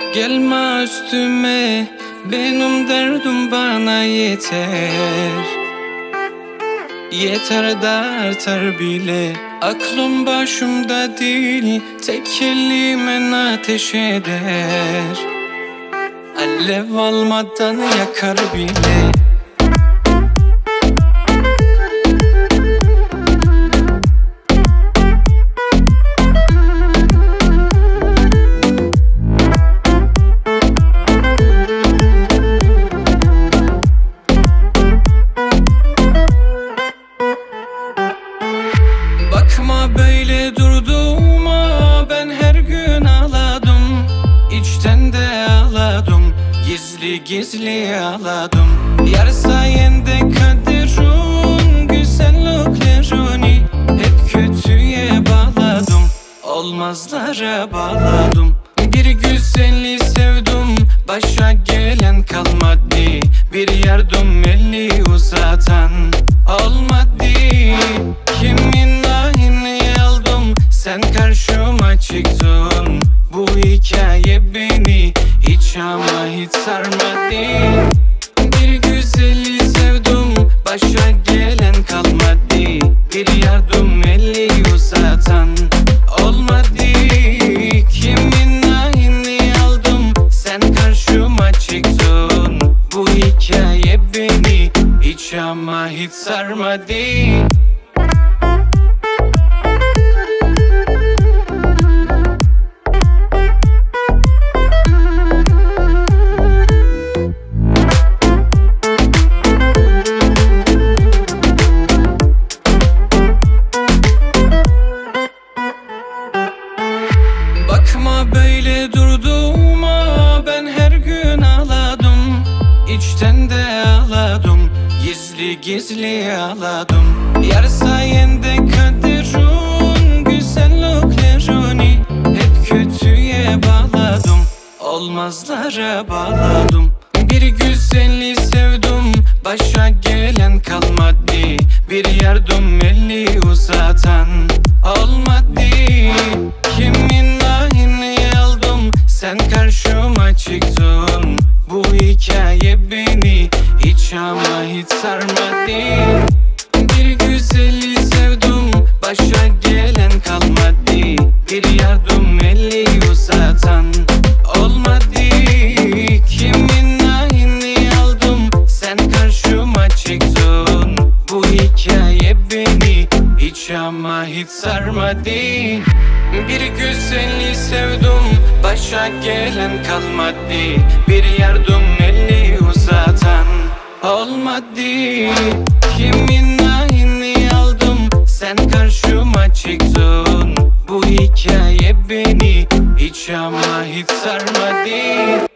Gelme üstüme, benim derdim bana yeter. Yeter de artar bile, aklım başımda değil, tek kelimen ateş eder. Alev almadan yakar bile. Bakma böyle durduğuma, ben her gün ağladım. İçten de ağladım, gizli gizli ağladım. Yar sayende kaderin güzelliklerini hep kötüye bağladım, olmazlara bağladım. Bir güzeli sevdim, başa gelen kalmadı. Bir yardım eli uzatan olmadı. Kimin ahini aldım, sen karşıma çıktın. Bu hikaye beni hiç ama hiç sarmadı. Bir güzeli sevdim, başa gelen kalmadı. Bir yardım eli uzatan olmadı. Kimin ahini aldım, sen karşıma çıktın. Bu hikaye beni hiç ama hiç sarmadı. Bakma böyle durduğuma, ben her gün ağladım. İçten de ağladım, gizli gizli ağladım. Yar sayende kaderin güzelliklerini hep kötüye bağladım, olmazlara bağladım. Bir güzeli sevdim, başa gelen kalmadı. Bir yardım eli uzatan olmadı. Kimin ahini aldım, sen karşıma çıktın. Bu hikaye beni hiç ama hiç sarmadı. Bir güzeli sevdim, başa gelen kalmadı. Bir yardım eli uzatan olmadı. Kimin ahini aldım, sen karşıma çıktın. Bu hikaye beni hiç ama hiç sarmadı. Bir güzeli sevdim, başa gelen kalmadı. Bir yardım eli uzatan olmadı. Kimin ahini aldım, sen karşıma çıktın. Bu hikaye beni hiç ama hiç sarmadı.